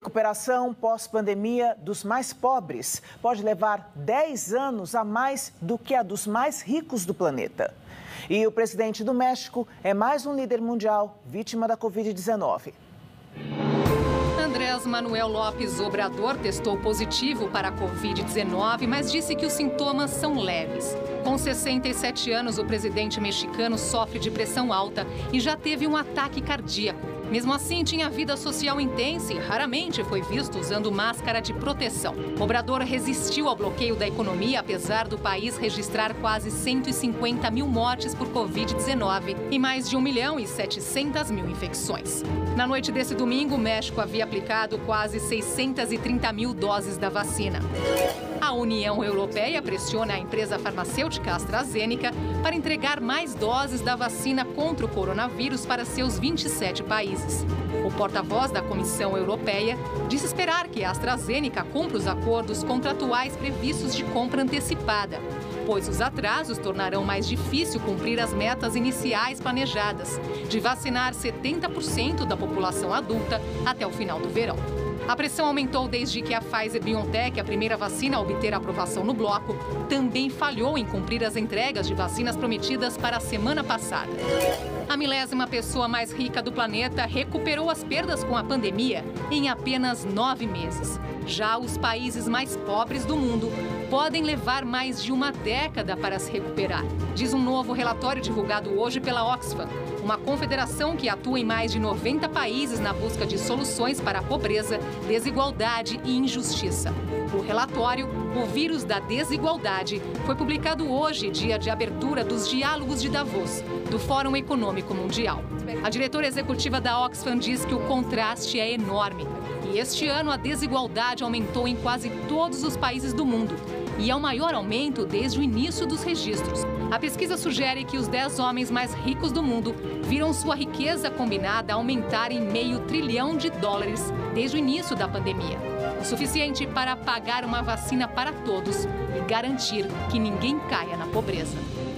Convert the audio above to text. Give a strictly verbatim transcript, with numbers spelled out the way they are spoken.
Recuperação pós-pandemia dos mais pobres pode levar dez anos a mais do que a dos mais ricos do planeta. E o presidente do México é mais um líder mundial vítima da covid dezenove. Andrés Manuel López Obrador testou positivo para a covid dezenove, mas disse que os sintomas são leves. Com sessenta e sete anos, o presidente mexicano sofre de pressão alta e já teve um ataque cardíaco. Mesmo assim, tinha vida social intensa e raramente foi visto usando máscara de proteção. Obrador resistiu ao bloqueio da economia, apesar do país registrar quase cento e cinquenta mil mortes por covid dezenove e mais de um milhão e setecentas mil infecções. Na noite desse domingo, o México havia aplicado quase seiscentas e trinta mil doses da vacina. A União Europeia pressiona a empresa farmacêutica AstraZeneca para entregar mais doses da vacina contra o coronavírus para seus vinte e sete países. O porta-voz da Comissão Europeia disse esperar que a AstraZeneca cumpra os acordos contratuais previstos de compra antecipada, pois os atrasos tornarão mais difícil cumprir as metas iniciais planejadas, de vacinar setenta por cento da população adulta até o final do verão. A pressão aumentou desde que a Pfizer-BioNTech, a primeira vacina a obter aprovação no bloco, também falhou em cumprir as entregas de vacinas prometidas para a semana passada. A milésima pessoa mais rica do planeta recuperou as perdas com a pandemia em apenas nove meses. Já os países mais pobres do mundo podem levar mais de uma década para se recuperar, diz um novo relatório divulgado hoje pela Oxfam, uma confederação que atua em mais de noventa países na busca de soluções para a pobreza, desigualdade e injustiça. O relatório, O Vírus da Desigualdade, foi publicado hoje, dia de abertura dos Diálogos de Davos, do Fórum Econômico Mundial. A diretora executiva da Oxfam diz que o contraste é enorme. E este ano a desigualdade aumentou em quase todos os países do mundo. E é o maior aumento desde o início dos registros. A pesquisa sugere que os dez homens mais ricos do mundo viram sua riqueza combinada aumentar em meio trilhão de dólares desde o início da pandemia. O suficiente para pagar uma vacina para todos e garantir que ninguém caia na pobreza.